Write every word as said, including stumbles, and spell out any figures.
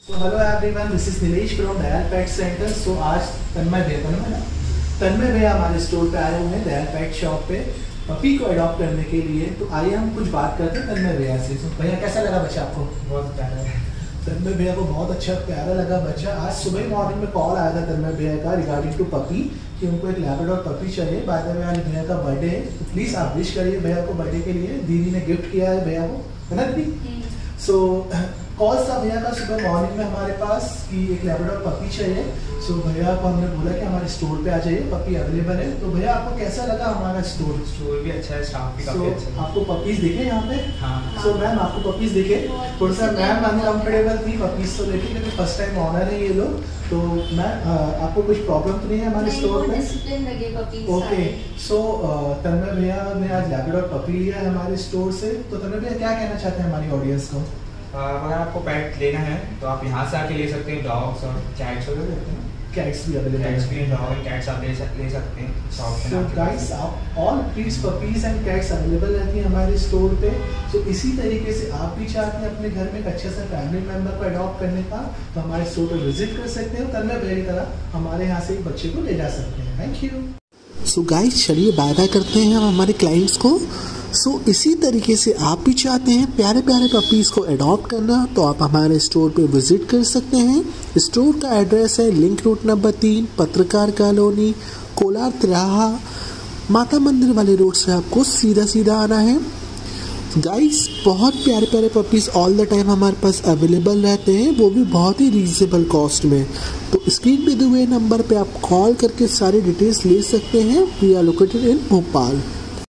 So hello everyone, this is Nilesh from Dayal Pet Center. So आज तन्मय भैया तन्मय ना तन्मय भैया हमारे स्टोर पे आए हुए हैं दयाल पेट शॉप पे पपी को अडॉप्ट करने के लिए। तो आइए हम कुछ बात करते हैं तन्मय भैया से। तो भैया कैसा लगा बच्चा आपको? बहुत प्यारा है। तन्मय भैया को बहुत अच्छा प्यारा लगा बच्चा। आज सुबह मॉर्निंग में कॉल आया था तन्मय भैया का रिगार्डिंग टू पपी कि उनको एक लैब्राडोर पपी चाहिए। बाय द वे आज भैया का बर्थडे है, तो प्लीज़ आप विश करिए भैया को बर्थडे के लिए। दीदी ने गिफ्ट किया है भैया को, है ना दीदी? सो कॉल था भैया का सुबह मॉर्निंग में हमारे पास कि एक लैब्राडोर पपी चाहिए। सो भैया को हमने बोला कि हमारे स्टोर पे आ जाइए, पपी अवेलेबल है। तो भैया आपको कैसा लगा हमारा स्टोर? स्टोर भी अच्छा है, स्टाफ भी काफी so, अच्छा है। आपको पपीज दिखे यहाँ पे? हाँ। सो मैम आपको पपीज दिखे? थोड़ा सा मैम अनकम्फर्टेबल थी पपीज को लेके क्योंकि फर्स्ट टाइम ऑनर है ये लोग। तो मैम आपको कुछ प्रॉब्लम तो नहीं है हमारे स्टोर में? ओके। सो तन्मय भैया ने आज लैब्राडोर पपी लिया है हमारे स्टोर से। तो तन्मय भैया क्या कहना चाहते हैं हमारी ऑडियंस को? अगर आपको पेट लेना है तो आप यहाँ से आके ले सकते हैं। डॉग्स और कैट्स वगैरह लेते हैं, कैट्स भी अवेलेबल कैट्स भी है। डॉग एंड कैट्स आप ले सक ले सकते हैं। सो गाइस आप all breeds puppies and cats available रहती हैं हमारे स्टोर पे। सो so, इसी तरीके से आप भी चाहते हैं अपने घर में एक अच्छे से फैमिली मेंबर को अडॉप्ट करने का तो हमारे स्टोर पे विजिट कर सकते हो। तन्मय भैया की तरह हमारे यहाँ से एक बच्चे को ले जा सकते हैं। Thank you. सो गाइस चलिए बाय बाय करते हैं हम हमारे क्लाइंट्स को। सो so, इसी तरीके से आप भी चाहते हैं प्यारे प्यारे पपीज़ को अडॉप्ट करना तो आप हमारे स्टोर पे विज़िट कर सकते हैं। स्टोर का एड्रेस है लिंक रोड नंबर तीन, पत्रकार कॉलोनी, कोलार तिराहा, माता मंदिर वाले रोड से आपको सीधा सीधा आना है। गाइस बहुत प्यारे प्यारे पपीज़ ऑल द टाइम हमारे पास अवेलेबल रहते हैं, वो भी बहुत ही रीजनेबल कॉस्ट में। तो स्क्रीन पे दिए हुए नंबर पे आप कॉल करके सारी डिटेल्स ले सकते हैं। We are located in Bhopal.